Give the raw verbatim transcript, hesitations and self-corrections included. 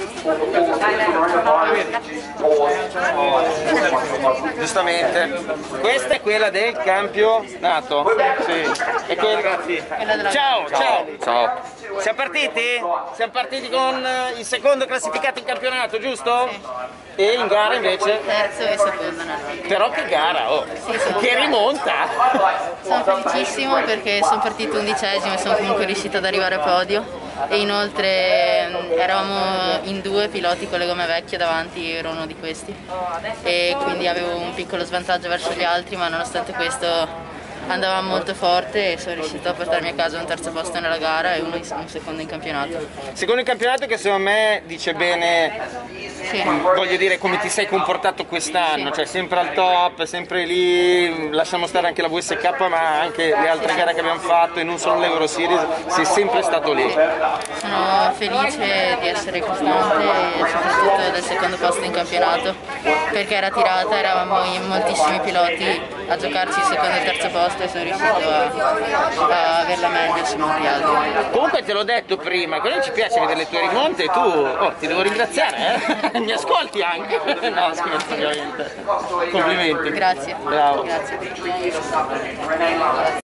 Giustamente. Questa è quella del campionato? Sì. E quella... Ciao, ciao. Ciao. Siamo partiti? Siamo partiti con il secondo classificato in campionato, giusto? Sì. E in gara invece? Terzo e secondo. Però che gara, oh! Sì, che rimonta! Sono felicissimo perché sono partito undicesimo e sono comunque riuscito ad arrivare a podio. E inoltre eravamo in due piloti con le gomme vecchie davanti, io ero uno di questi e quindi avevo un piccolo svantaggio verso gli altri, ma nonostante questo andavamo molto forte e sono riuscito a portarmi a casa un terzo posto nella gara e uno un secondo in campionato. Secondo in campionato che secondo me dice bene, sì. Voglio dire, come ti sei comportato quest'anno, sì. Cioè sempre al top, sempre lì, lasciamo stare anche la W S K ma anche le altre gare che abbiamo fatto e non solo l'Euro Series, sei sempre stato lì. Sono felice di essere costante e soprattutto del secondo posto in campionato perché era tirata, eravamo in moltissimi piloti a giocarci il secondo e il terzo posto e sono riuscito a, a averla meglio su molti altri. Comunque te l'ho detto prima, che non ci piace vedere le tue rimonte e tu oh, ti devo ringraziare, eh? Mi ascolti anche? No, scherzo ovviamente. Complimenti. Grazie. Bravo. Grazie.